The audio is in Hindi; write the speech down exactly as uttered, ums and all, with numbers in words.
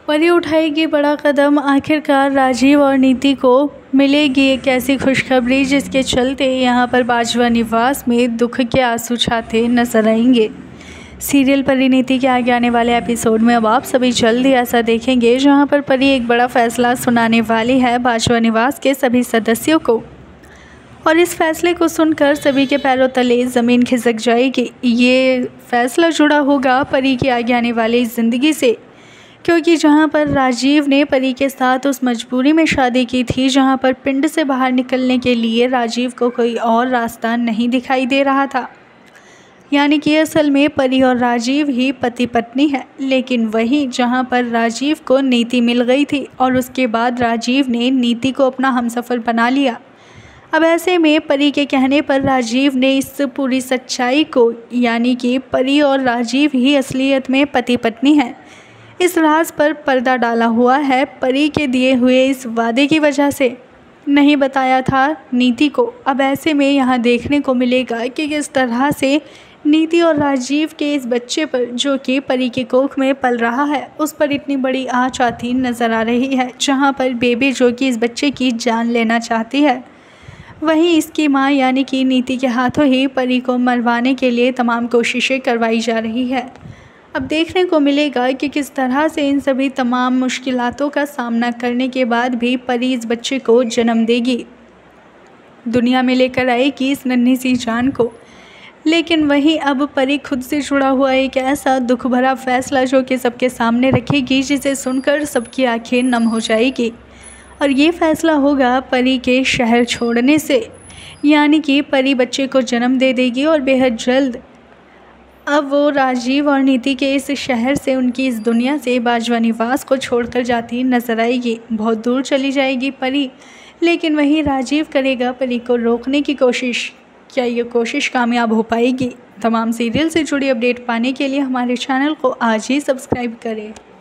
परी उठाएगी बड़ा कदम, आखिरकार राजीव और नीति को मिलेगी एक ऐसी खुशखबरी जिसके चलते यहाँ पर बाजवा निवास में दुख के आंसू छाते नजर आएंगे। सीरियल परिणीति के आगे आने वाले एपिसोड में अब आप सभी जल्द ही ऐसा देखेंगे जहाँ पर परी एक बड़ा फैसला सुनाने वाली है बाजवा निवास के सभी सदस्यों को, और इस फैसले को सुनकर सभी के पैरों तले ज़मीन खिसक जाएगी। ये फैसला जुड़ा होगा परी की आगे आने वाली ज़िंदगी से, क्योंकि जहां पर राजीव ने परी के साथ उस मजबूरी में शादी की थी जहां पर पिंड से बाहर निकलने के लिए राजीव को कोई और रास्ता नहीं दिखाई दे रहा था, यानी कि असल में परी और राजीव ही पति पत्नी है। लेकिन वहीं जहां पर राजीव को नीति मिल गई थी और उसके बाद राजीव ने नीति को अपना हमसफ़र बना लिया। अब ऐसे में परी के कहने पर राजीव ने इस पूरी सच्चाई को, यानी कि परी और राजीव ही असलियत में पति पत्नी हैं, इस राज पर पर्दा डाला हुआ है। परी के दिए हुए इस वादे की वजह से नहीं बताया था नीति को। अब ऐसे में यहाँ देखने को मिलेगा कि किस तरह से नीति और राजीव के इस बच्चे पर, जो कि परी के कोख में पल रहा है, उस पर इतनी बड़ी आँच आती नज़र आ रही है। जहाँ पर बेबी जो कि इस बच्चे की जान लेना चाहती है, वहीं इसकी मां यानी कि नीति के हाथों ही परी को मरवाने के लिए तमाम कोशिशें करवाई जा रही है। अब देखने को मिलेगा कि किस तरह से इन सभी तमाम मुश्किलातों का सामना करने के बाद भी परी इस बच्चे को जन्म देगी, दुनिया में लेकर आएगी इस नन्ही सी जान को। लेकिन वहीं अब परी खुद से जुड़ा हुआ एक ऐसा दुख भरा फैसला जो कि सबके सामने रखेगी, जिसे सुनकर सबकी आंखें नम हो जाएगी। और ये फैसला होगा परी के शहर छोड़ने से, यानी कि परी बच्चे को जन्म दे देगी और बेहद जल्द अब वो राजीव और नीति के इस शहर से, उनकी इस दुनिया से बाजवा निवास को छोड़कर जाती नजर आएगी। बहुत दूर चली जाएगी परी, लेकिन वहीं राजीव करेगा परी को रोकने की कोशिश। क्या ये कोशिश कामयाब हो पाएगी? तमाम सीरियल से जुड़ी अपडेट पाने के लिए हमारे चैनल को आज ही सब्सक्राइब करें।